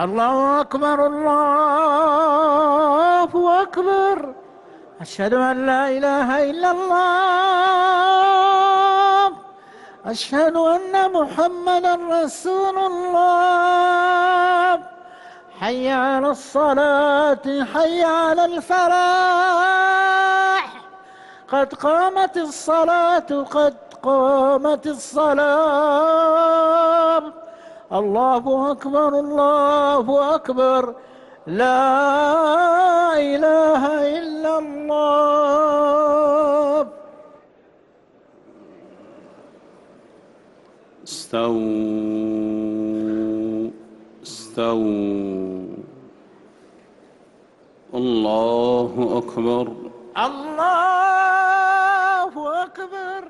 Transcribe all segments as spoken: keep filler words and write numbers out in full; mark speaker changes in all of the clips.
Speaker 1: الله أكبر الله أكبر. أشهد أن لا إله إلا الله. أشهد أن محمدا رسول الله. حي على الصلاة، حي على الفلاح. قد قامت الصلاة، قد قامت الصلاة. الله أكبر الله أكبر. لا إله إلا الله.
Speaker 2: استووا استووا. الله أكبر
Speaker 1: الله أكبر.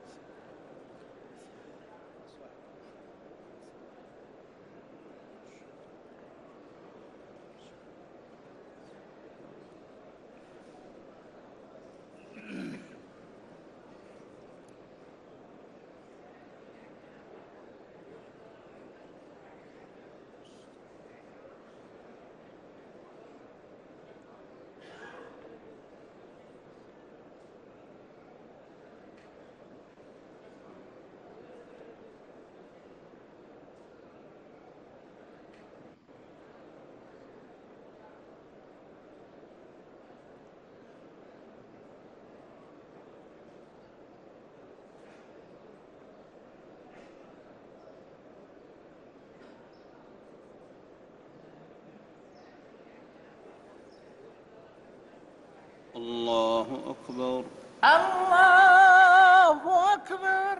Speaker 2: الله أكبر
Speaker 1: الله أكبر.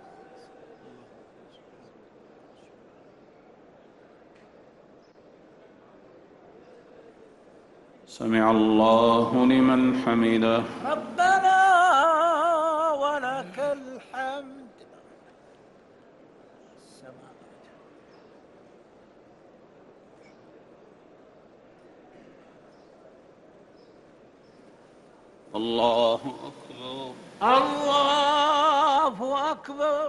Speaker 2: سمع الله لمن حمده.
Speaker 1: ربنا ولك الحمد.
Speaker 2: الله أكبر
Speaker 1: الله أكبر.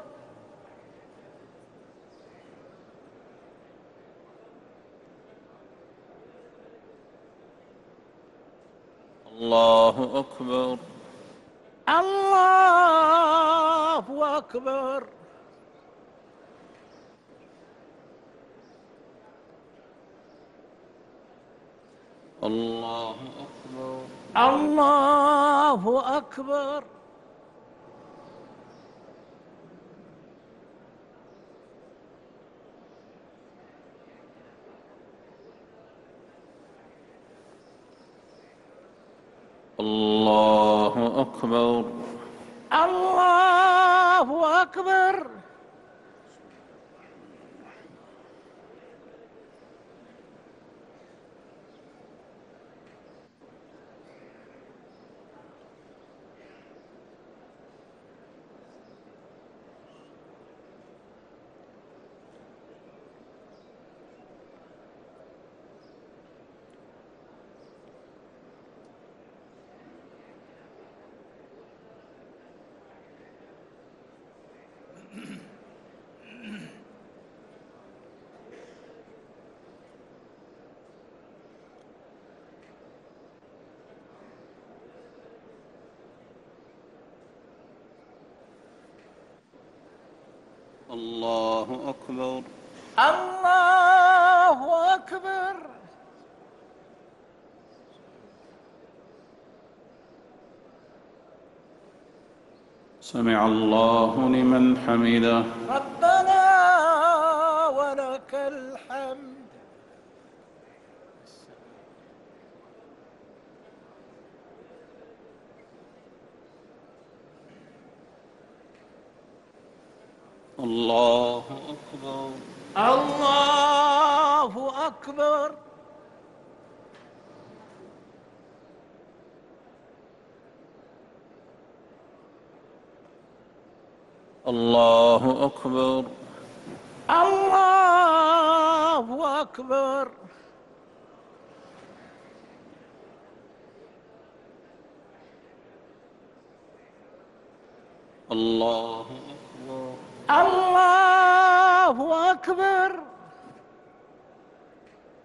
Speaker 2: الله أكبر
Speaker 1: الله أكبر.
Speaker 2: الله أكبر
Speaker 1: الله أكبر.
Speaker 2: الله أكبر
Speaker 1: الله أكبر.
Speaker 2: الله أكبر
Speaker 1: الله أكبر.
Speaker 2: سمع الله لمن حمده.
Speaker 1: ربنا ولك الحمد.
Speaker 2: الله أكبر
Speaker 1: الله أكبر.
Speaker 2: الله أكبر
Speaker 1: الله أكبر.
Speaker 2: الله أكبر
Speaker 1: الله أكبر.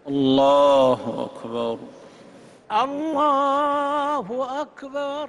Speaker 2: الله أكبر.
Speaker 1: الله أكبر.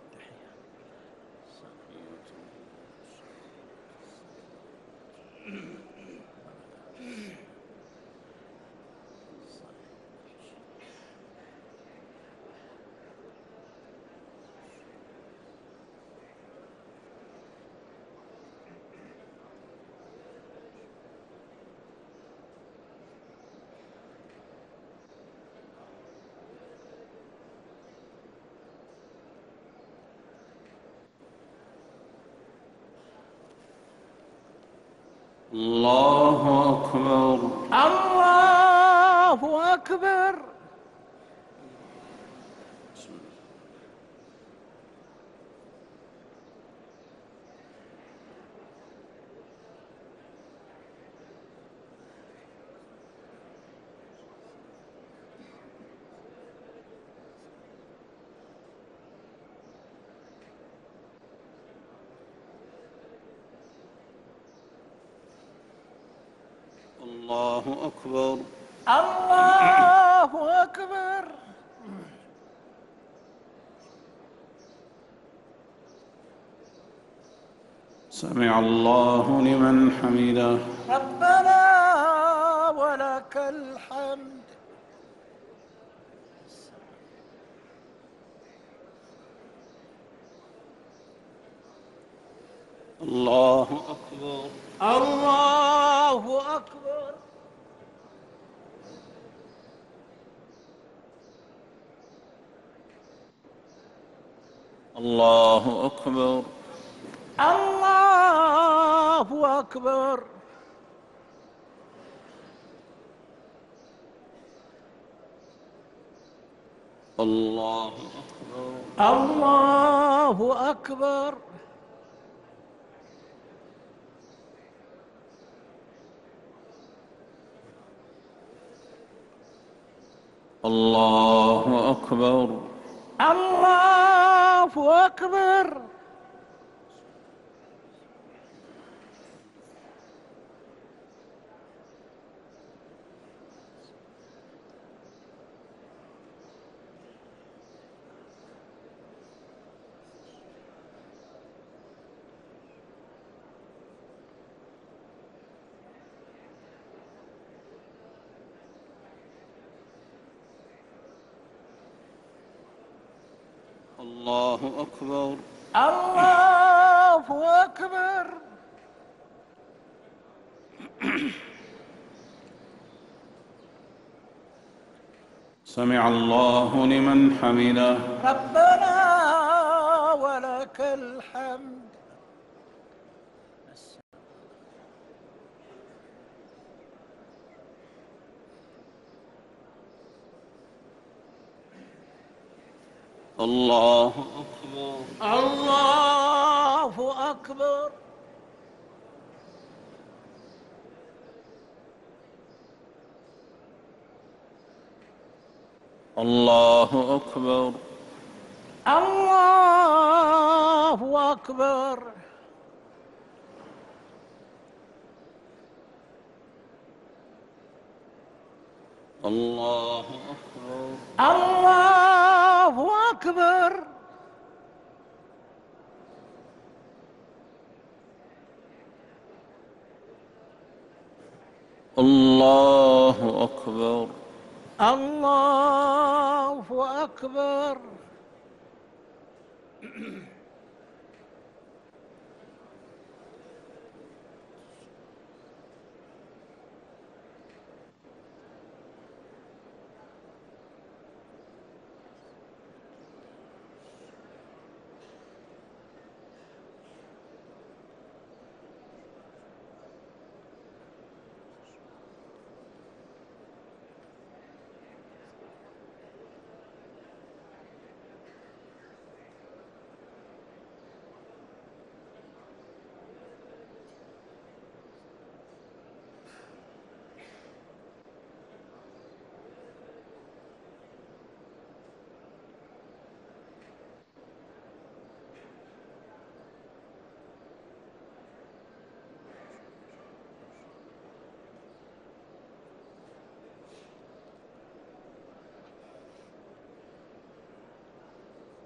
Speaker 2: الله أكبر.
Speaker 1: الله أكبر.
Speaker 2: الله أكبر.
Speaker 1: الله أكبر.
Speaker 2: سمع الله لمن حمده.
Speaker 1: ربنا ولك الحمد.
Speaker 2: الله أكبر.
Speaker 1: الله أكبر.
Speaker 2: الله أكبر.
Speaker 1: الله أكبر.
Speaker 2: الله أكبر.
Speaker 1: الله أكبر.
Speaker 2: الله أكبر.
Speaker 1: الله أكبر.
Speaker 2: الله أكبر.
Speaker 1: الله أكبر.
Speaker 2: سمع الله لمن حمده.
Speaker 1: ربنا ولك الحمد.
Speaker 2: الله أكبر.
Speaker 1: الله أكبر.
Speaker 2: الله أكبر.
Speaker 1: الله أكبر.
Speaker 2: الله أكبر.
Speaker 1: الله أكبر.
Speaker 2: الله أكبر.
Speaker 1: الله أكبر.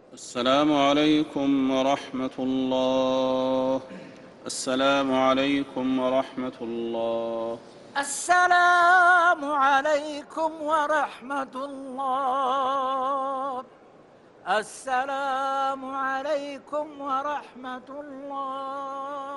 Speaker 2: السلام عليكم ورحمة الله. السلام عليكم ورحمة الله.
Speaker 1: السلام عليكم ورحمة الله. السلام عليكم ورحمة الله.